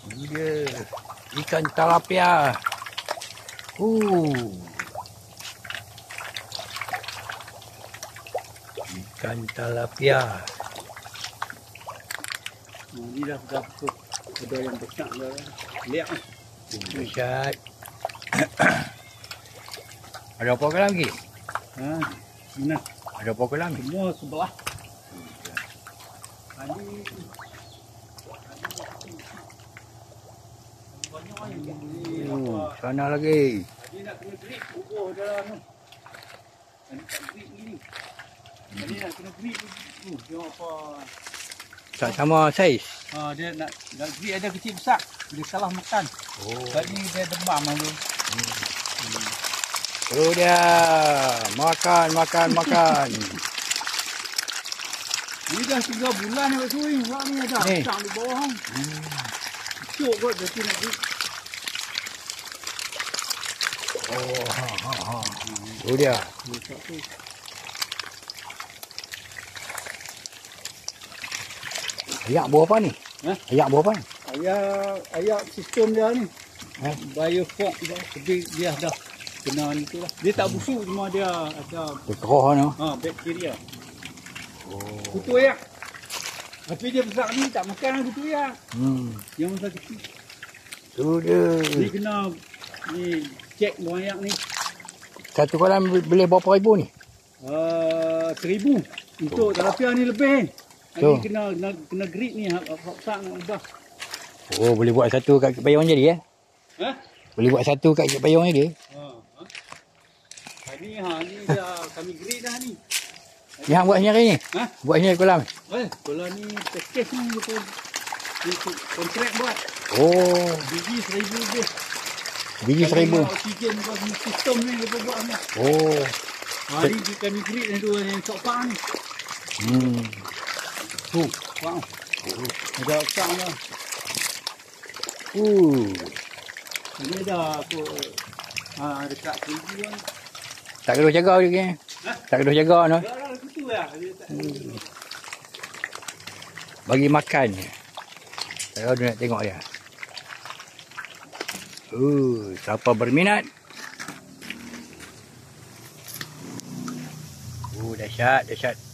Ini dia ikan tilapia. Ikan tilapia. Ini dah ada yang besar dah. Lihat ah. Dahsyat. Ada apa kolam lagi? Ha, mana? Ada apa kolam ni? Semua sebelah. Tadi Sana lagi. Tadi nak kena grip bubuh dalam tu. Tadi tak grip ni. Tadi nak kena grip tu. Tengok apa. Tak sama saiz. Dia nak grip ada kecil besar. Dia salah makan. Tadi dia demam tu. Tu dia. Makan. Ni dah 3 bulan nak suing. Wak ni ada. Ni. Besar di bawah. Cuk kot dia nak grip. Tu dia. Ayak buah apa ni? Ha? Ayak buah apa ni? Ayak sistem dia ni. Ha? Biofog dia. Tapi dia dah kena ni tu lah. Dia tak busuk, cuma dia ada Keroh ni. bakteria. Kutu ayak. Tapi dia besar ni tak makan kutu ayak. Yang besar kecil. Tu dia. Ni kena ni cek buah ayak ni. Satu kolam boleh berapa ribu ni? 1,000 untuk tilapia ni lebih. Tu. Ni kena grip ni hak besar nak ubah. Oh, boleh buat satu kat payung jadi Ha? Boleh buat satu kat payung jadi. Ni dah kami grip dah ni. Ni hang buat sendiri ni? Ha? Buat sendiri kolam? Kalau ni package ni betul. Ni kontrak buat. Oh, Biji 1,000 lebih. biji 1,000. Oksigen kau sistem ni dia buat ni. Oh. Hari kami grip ni tu yang sok ni. Tu. Wow. Ada besar dah. Ini dah aku dekat 1,000 kan. Tak kena jaga dia ke? Tak kena jaga no. Dah gitu lah. Bagi makan je. Saya nak tengok dia. Siapa berminat? Dahsyat.